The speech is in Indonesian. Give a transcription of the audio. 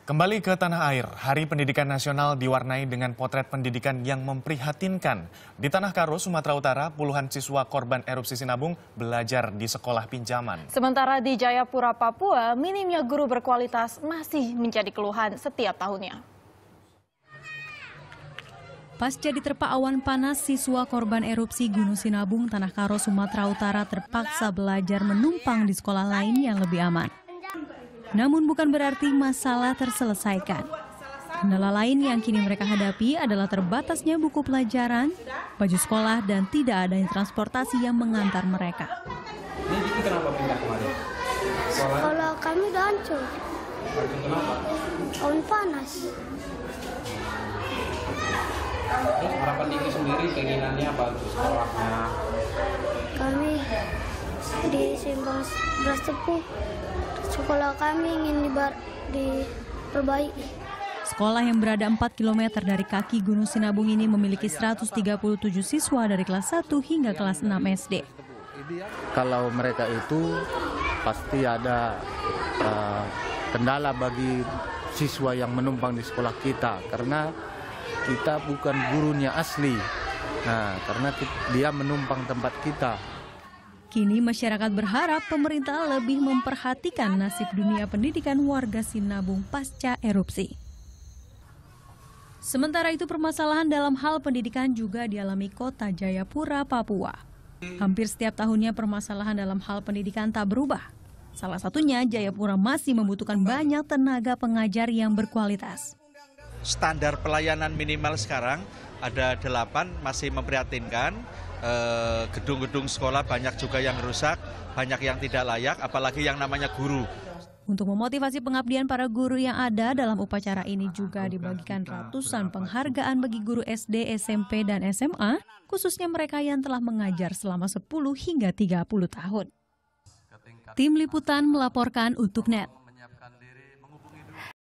Kembali ke tanah air, Hari Pendidikan Nasional diwarnai dengan potret pendidikan yang memprihatinkan. Di Tanah Karo, Sumatera Utara, puluhan siswa korban erupsi Sinabung belajar di sekolah pinjaman. Sementara di Jayapura, Papua, minimnya guru berkualitas masih menjadi keluhan setiap tahunnya. Pasca diterpa awan panas, siswa korban erupsi Gunung Sinabung, Tanah Karo, Sumatera Utara terpaksa belajar menumpang di sekolah lain yang lebih aman. Namun bukan berarti masalah terselesaikan. Kendala lain yang kini mereka hadapi adalah terbatasnya buku pelajaran, baju sekolah, dan tidak adanya transportasi yang mengantar mereka. Ini kenapa pindah kemarin? Sekolah kami udah hancur. Kenapa? Awan panas. Terus harapan Diki sendiri keinginannya apa untuk sekolahnya? Kami di Simpang Beras Tepuh. Sekolah kami ingin diperbaiki. Sekolah yang berada 4 km dari kaki Gunung Sinabung ini memiliki 137 siswa dari kelas 1 hingga kelas 6 SD. Kalau mereka itu pasti ada kendala bagi siswa yang menumpang di sekolah kita, karena kita bukan gurunya asli. Nah, karena dia menumpang tempat kita. Kini masyarakat berharap pemerintah lebih memperhatikan nasib dunia pendidikan warga Sinabung pasca erupsi. Sementara itu permasalahan dalam hal pendidikan juga dialami kota Jayapura, Papua. Hampir setiap tahunnya permasalahan dalam hal pendidikan tak berubah. Salah satunya Jayapura masih membutuhkan banyak tenaga pengajar yang berkualitas. Standar pelayanan minimal sekarang ada 8, masih memprihatinkan. Gedung-gedung sekolah banyak juga yang rusak, banyak yang tidak layak, apalagi yang namanya guru. Untuk memotivasi pengabdian para guru yang ada dalam upacara ini juga dibagikan ratusan penghargaan bagi guru SD, SMP, dan SMA, khususnya mereka yang telah mengajar selama 10 hingga 30 tahun. Tim Liputan melaporkan untuk NET.